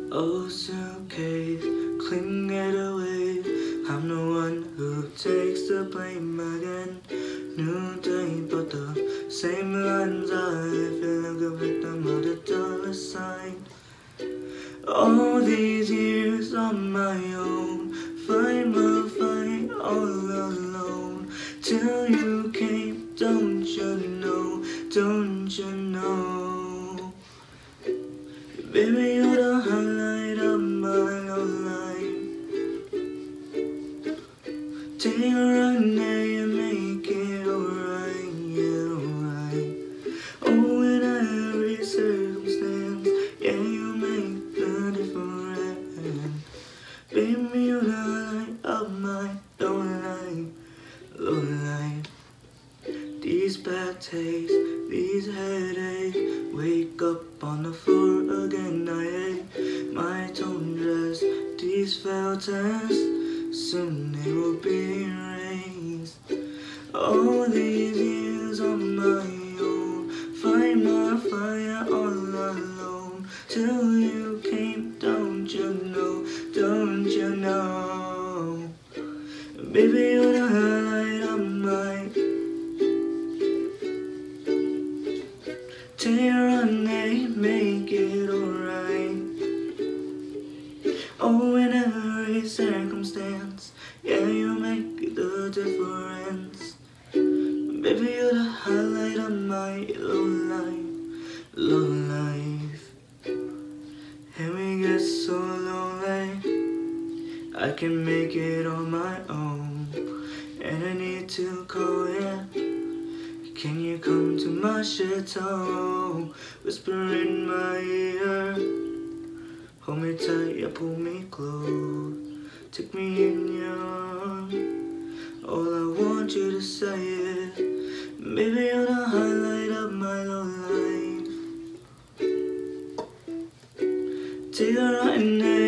Oh, suitcase, cling it away. I'm the one who takes the blame again. New day, but the same lines. I feel like a victim of the dollar sign. All these years on my own, fight my fight all alone. Till you came, don't you know, don't you know? Baby, you're the highlight of my life. Take a run there and make it alright, yeah, alright. Oh, in every circumstance, yeah, you make the difference. Baby, you're the highlight of my life, life. These bad tastes, these headaches, wake up on the floor again. I hate my tone dress, these failed tests, soon they will be erased. All these years on my own, fight my fire all alone. Till you came, don't you know, don't you know? Baby, you're the highlight of my. Take a run, they make it alright. Oh, in every circumstance, yeah, you make the difference. Baby, you're the highlight of my low life. And we get so lonely, I can make it on my own. And I need to call you. Can you come to my chateau? Whisper in my ear, hold me tight, yeah, pull me close. Take me in your arms, all I want you to say is, baby, you're the highlight of my life. Take a ride